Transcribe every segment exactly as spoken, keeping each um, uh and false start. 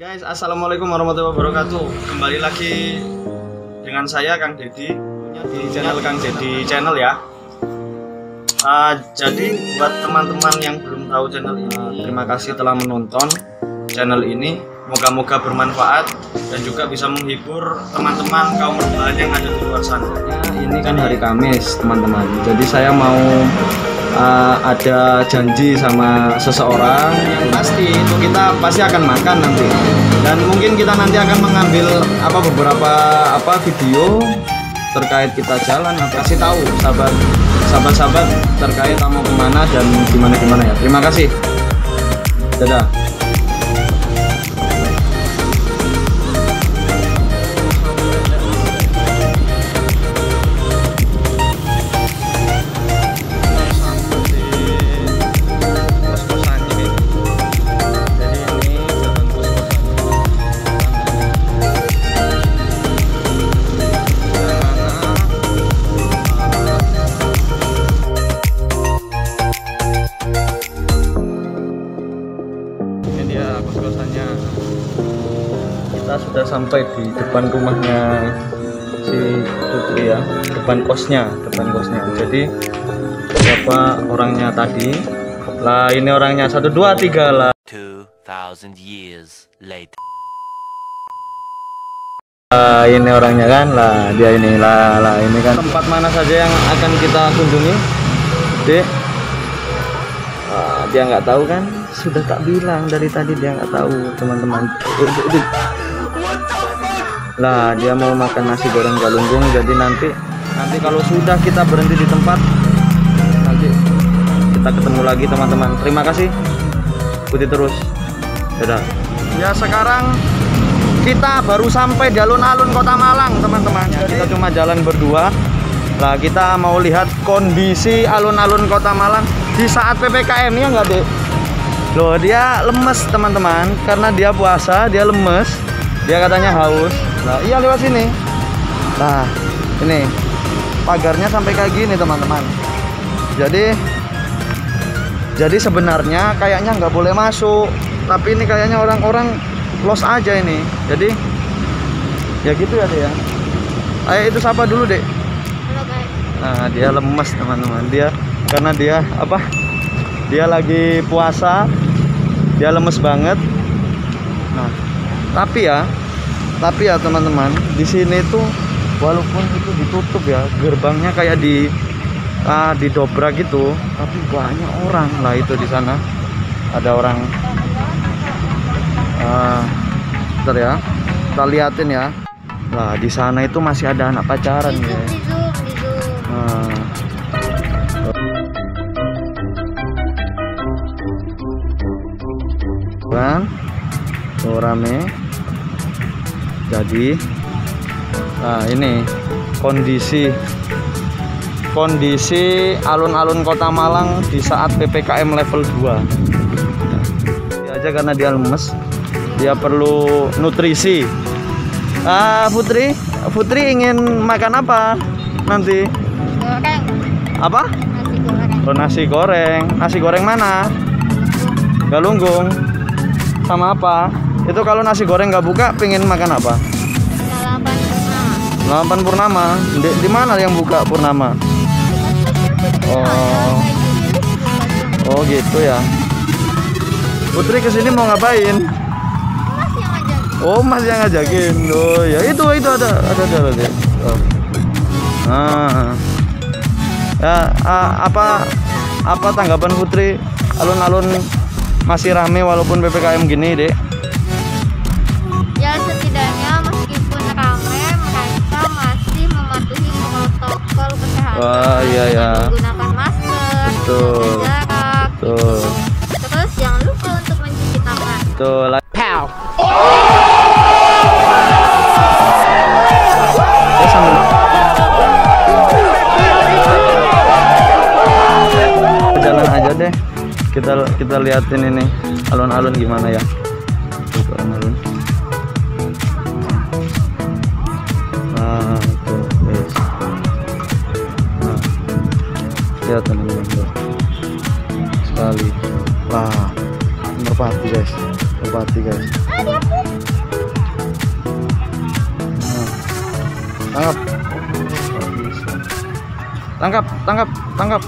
Guys, assalamualaikum warahmatullahi wabarakatuh. Kembali lagi dengan saya Kang Dedi di channel Kang Dedi channel ya. Uh, jadi buat teman-teman yang belum tahu channel ini, terima kasih telah menonton channel ini. Moga-moga bermanfaat dan juga bisa menghibur teman-teman kaum rebahan yang ada di luar sana. Ini kan hari Kamis teman-teman. Jadi saya mau uh, ada janji sama seseorang yang pasti itu kita pasti akan makan nanti. Dan mungkin kita nanti akan mengambil apa beberapa apa video terkait kita jalan atau kasih tahu sahabat sahabat-sahabat terkait mau kemana dan gimana gimana ya. Terima kasih. Dadah. Kos-kosannya, kita sudah sampai di depan rumahnya si Putri ya, depan kosnya, depan kosnya. Jadi siapa orangnya tadi? Lah ini orangnya satu dua tiga lah. two thousand years later. Lah ini orangnya kan, lah dia ini lah, lah ini kan tempat mana saja yang akan kita kunjungi, Dek? Ah, dia nggak tahu kan? Sudah tak bilang dari tadi dia nggak tahu teman-teman. Lah dia mau makan nasi goreng galunggung. Jadi nanti nanti kalau sudah kita berhenti di tempat, nanti kita ketemu lagi teman-teman. Terima kasih, ikuti terus. Dadah. Ya sekarang kita baru sampai di alun-alun Kota Malang teman-teman. Kita cuma jalan berdua. Lah kita mau lihat kondisi alun-alun Kota Malang di saat P P K M ya nggak deh. Loh dia lemes teman-teman, karena dia puasa dia lemes, dia katanya haus. Nah iya lewat sini. Nah ini pagarnya sampai kayak gini teman-teman. Jadi jadi sebenarnya kayaknya nggak boleh masuk, tapi ini kayaknya orang-orang los aja ini. Jadi ya gitu ya deh ya. Ayo itu siapa dulu dek. Nah dia lemes teman-teman, dia karena dia apa? Dia lagi puasa, dia lemes banget. Nah, tapi ya, tapi ya teman-teman, di sini tuh walaupun itu ditutup ya, gerbangnya kayak di ah, didobrak gitu, tapi banyak orang lah itu di sana. Ada orang. Ah, bentar ya, kita liatin ya. Lah di sana itu masih ada anak pacaran ya. Nah, kan oh, rame. Jadi nah ini kondisi kondisi alun-alun Kota Malang di saat P P K M level dua. Nah, dia aja karena dia lemes, dia perlu nutrisi. Ah Putri Putri ingin makan apa nanti? Goreng. Apa? Nasi goreng. Oh, nasi goreng. Nasi goreng mana? Galunggung. Sama apa? Itu kalau nasi goreng nggak buka, pengen makan apa? Lalapan Purnama. Lalapan Purnama. Di, di mana yang buka Purnama? Oh, oh gitu ya. Putri kesini mau ngapain? Mas yang ngajak. Oh Mas yang ngajakin. Oh ya itu itu ada ada ada. ada. Oh. Nah, ya ah, apa apa tanggapan Putri? Alun-alun masih rame walaupun P P K M gini dek. Ya setidaknya meskipun rame, mereka masih mematuhi protokol kesehatan. Wah iya ya. Menggunakan masker, Betul. menjaga jarak. Betul. Terus jangan lupa untuk mencuci tangan. Betul. Pow! Ya sambil jalan aja deh. Kita kita liatin ini alun-alun gimana ya. Alun-alun. Nah, tuh, guys. Nah, lihat teman-teman tuh. Sekali. Wah, merpati guys, merpati guys. Tangkap. Tangkap, tangkap, tangkap.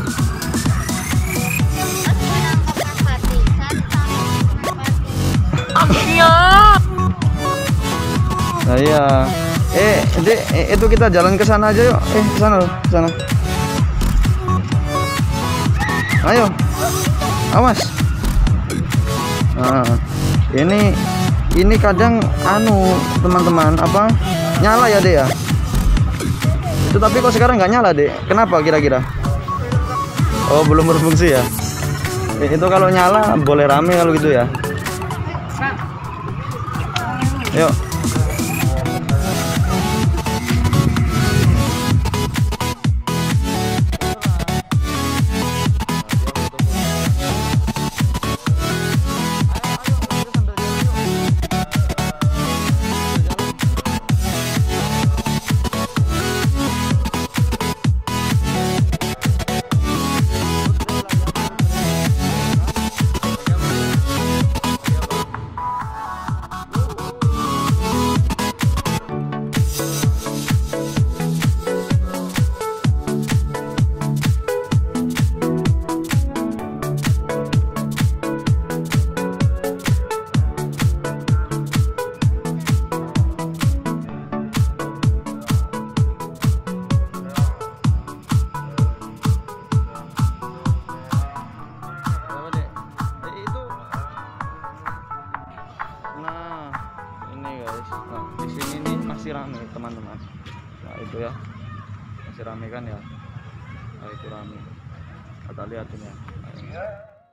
Nah, iya. Eh, Dek, eh, itu kita jalan ke sana aja yuk. Eh, ke sana loh, ke sana. Ayo. Awas. Nah, ini ini kadang anu, teman-teman, apa? Nyala ya, Dek ya? Itu tapi kok sekarang nggak nyala, Dek? Kenapa kira-kira? Oh, belum berfungsi ya? Eh, itu kalau nyala boleh rame kalau gitu ya. Yuk. Rame teman-teman. Nah itu ya masih rame kan ya. Nah itu rame, kita lihat ini ya. Nah,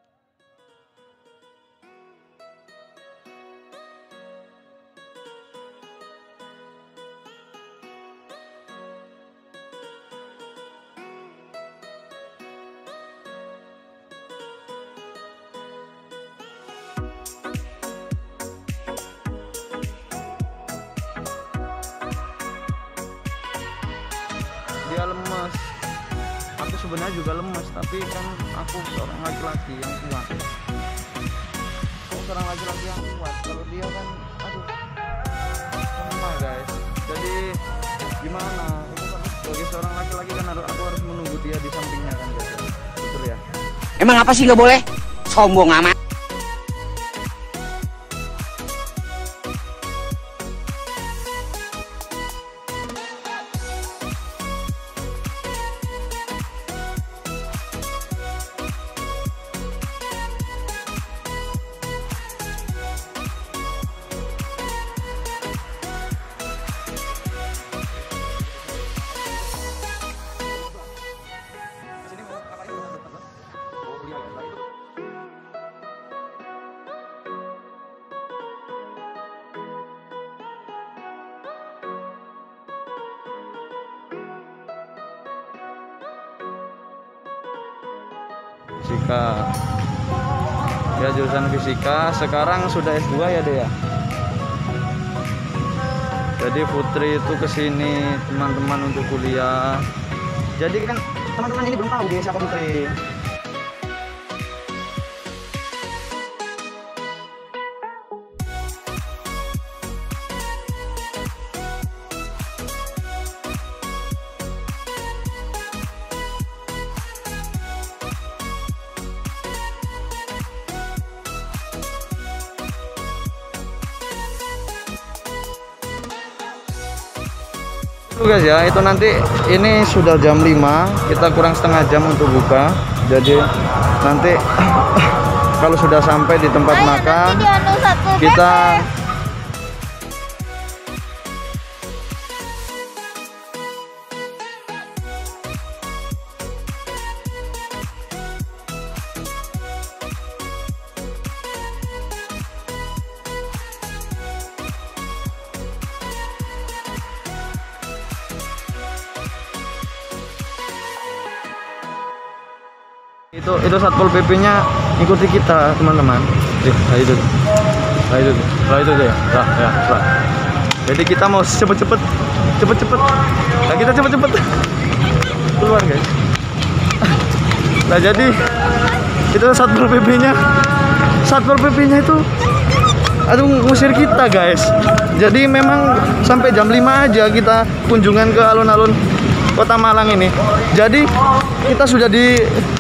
dia lemes. Aku sebenarnya juga lemes, tapi kan aku seorang laki-laki yang kuat. Aku seorang laki-laki yang kuat. Kalau dia kan, aduh, lemah guys. Jadi gimana? Itu kan sebagai seorang laki-laki kan harus aku harus menunggu dia di sampingnya kan guys. Betul ya? Emang apa sih nggak boleh? Sombong amat. Fisika ya, jurusan fisika. Sekarang sudah S dua ya Dea. Jadi Putri itu kesini teman-teman untuk kuliah. Jadi kan teman-teman ini belum tahu dia siapa Putri. Itu guys ya, itu nanti ini sudah jam lima, kita kurang setengah jam untuk buka. Jadi nanti kalau sudah sampai di tempat Ayo, makan nanti kita itu itu Satpol P P-nya ikuti kita teman-teman. Nah itu, nah itu, nah itu ya, nah, ya, nah. Jadi kita mau cepet-cepet, cepet-cepet. Nah kita cepet-cepet keluar guys. Nah jadi itu Satpol P P-nya, Satpol P P-nya itu aduh ngusir kita guys. Jadi memang sampai jam lima aja kita kunjungan ke alun-alun Kota Malang ini. Jadi kita sudah di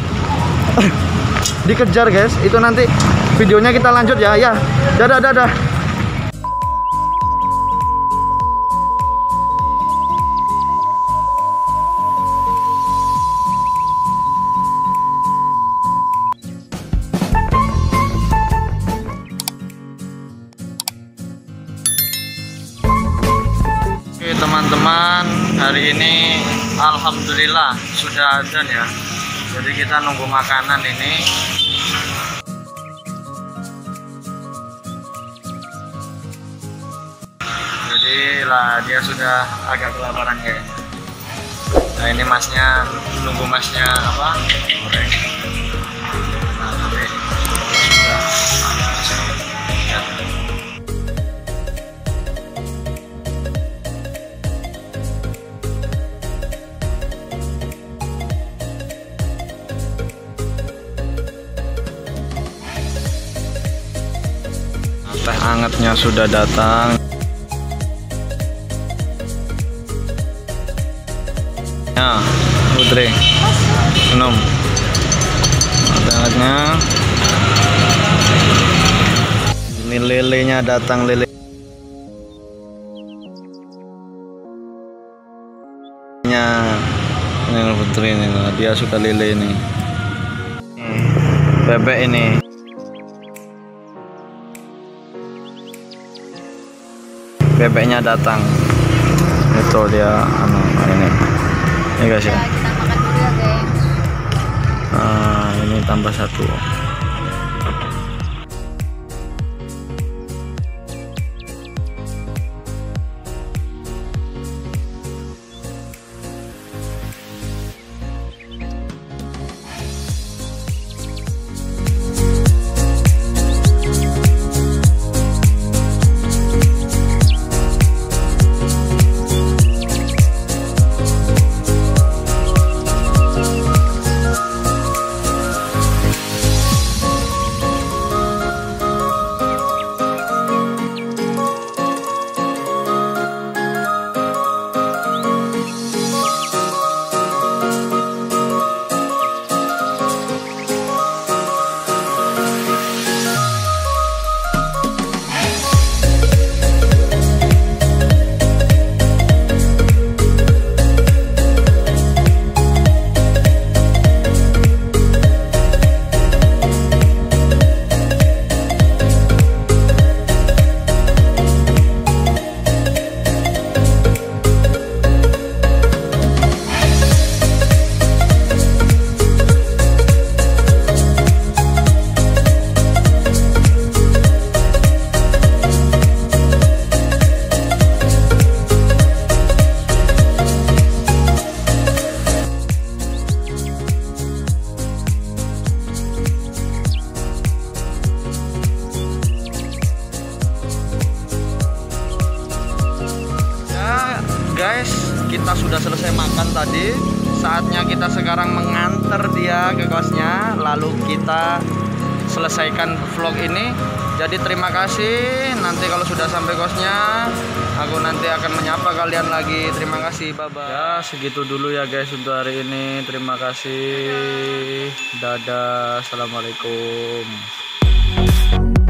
dikejar guys. Itu nanti videonya kita lanjut ya. Ya, dadah dadah. Teman-teman, hari ini alhamdulillah sudah adzan ya. Jadi kita nunggu makanan ini. Jadi lah dia sudah agak kelaparan kayaknya. Nah ini masnya nunggu masnya apa? Goreng. Nah, tapi sudah. Ya. Teh hangatnya sudah datang. Ya, Putri, minum. Teh hangatnya. Ini lelenya datang, lelenya ini Putri ini, dia suka lele ini. Bebek ini. Bebeknya datang. Itu dia anu ini. Ini guys ya. Kita makan dulu ya guys. Nah, ini tambah satu. Guys, kita sudah selesai makan tadi. Saatnya kita sekarang mengantar dia ke kosnya. Lalu kita selesaikan vlog ini. Jadi terima kasih. Nanti kalau sudah sampai kosnya, aku nanti akan menyapa kalian lagi. Terima kasih, bye bye. Ya segitu dulu ya guys untuk hari ini. Terima kasih. Dadah. Assalamualaikum.